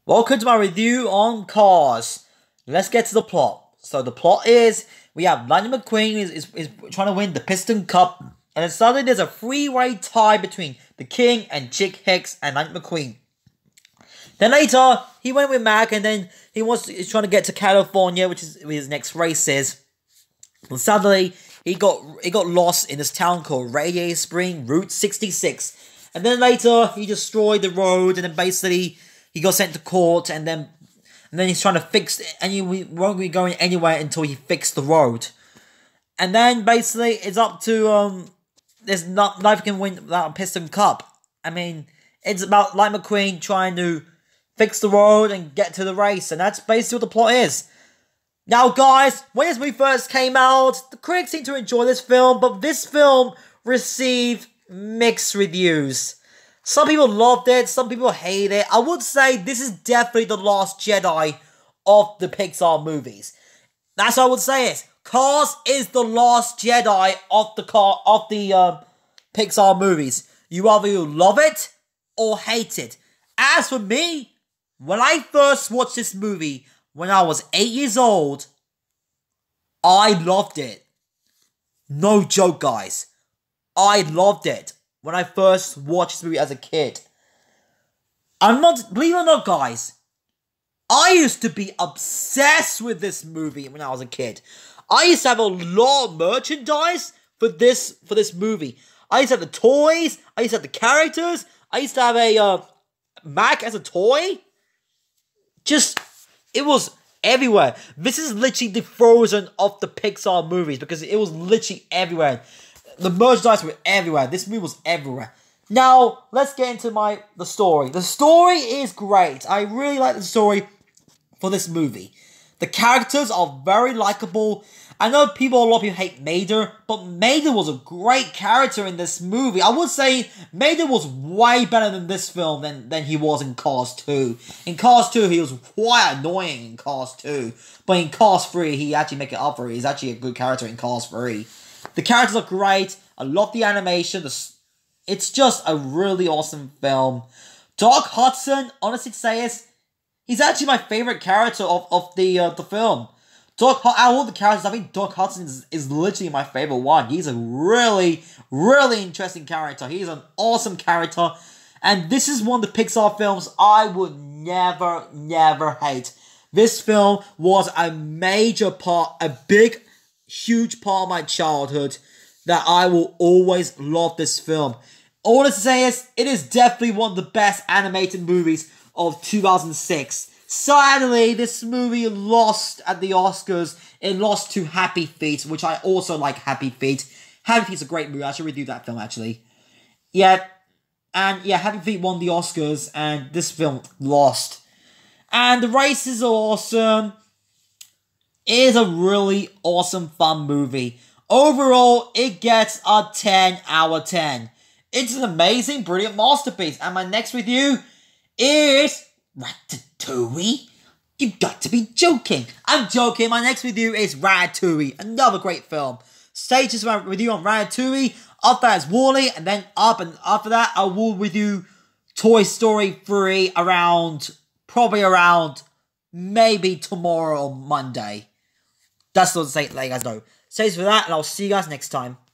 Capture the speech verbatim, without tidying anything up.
Welcome to my review on Cars. Let's get to the plot. So the plot is, we have Lightning McQueen is, is, is trying to win the Piston Cup, and then suddenly there's a three-way tie between the King and Chick Hicks and Lightning McQueen. Then later, he went with Mac, and then he wants to, he's trying to get to California, which is where his next race is. And suddenly, he got he got lost in this town called Radiator Springs, Route sixty-six. And then later, he destroyed the road, and then basically he got sent to court, and then and then he's trying to fix it, and he won't be going anywhere until he fixed the road. And then basically it's up to um, there's not life can win without a Piston Cup. I mean, it's about Lightning McQueen trying to fix the road and get to the race, and that's basically what the plot is. Now, guys, when this movie first came out, the critics seemed to enjoy this film, but this film received mixed reviews. Some people loved it, some people hated it. I would say this is definitely the Last Jedi of the Pixar movies. That's what I would say is, Cars is the Last Jedi of the car of the uh, Pixar movies. You either love it or hate it. As for me, when I first watched this movie, when I was eight years old, I loved it. No joke, guys. I loved it when I first watched this movie as a kid. I'm not, believe it or not, guys, I used to be obsessed with this movie when I was a kid. I used to have a lot of merchandise for this for this movie. I used to have the toys. I used to have the characters. I used to have a uh, Mac as a toy. Just, it was everywhere. This is literally the Frozen of the Pixar movies because it was literally everywhere. The merchandise were everywhere. This movie was everywhere. Now, let's get into my the story. The story is great. I really like the story for this movie. The characters are very likable. I know people, a lot of people hate Mater, but Mater was a great character in this movie. I would say Mater was way better than this film than, than he was in Cars two. In Cars two, he was quite annoying in Cars two. But in Cars three, he actually make it up for it. He's actually a good character in Cars three. The characters are great. I love the animation. It's just a really awesome film. Doc Hudson, honestly to say is, he's actually my favorite character of, of the uh, the film. Doc, out of all the characters, I think Doc Hudson is, is literally my favorite one. He's a really, really interesting character. He's an awesome character. And this is one of the Pixar films I would never, never hate. This film was a major part, a big, huge part of my childhood that I will always love this film. All to say is, it is definitely one of the best animated movies of two thousand six. Sadly, this movie lost at the Oscars. It lost to Happy Feet, which I also like Happy Feet. Happy Feet's a great movie. I should review that film, actually. Yeah, and yeah, Happy Feet won the Oscars, and this film lost. And the races are awesome. It is a really awesome, fun movie. Overall, it gets a ten out of ten. It's an amazing, brilliant masterpiece. And my next review is Ratatouille. You've got to be joking. I'm joking. My next review is Ratatouille. Another great film. Stay tuned for my review on Ratatouille. After that is WALL-E. And then up and after that, I will review Toy Story three around, probably around, maybe tomorrow or Monday. That's what I'm saying, let you guys know. Stay tuned for that, and I'll see you guys next time.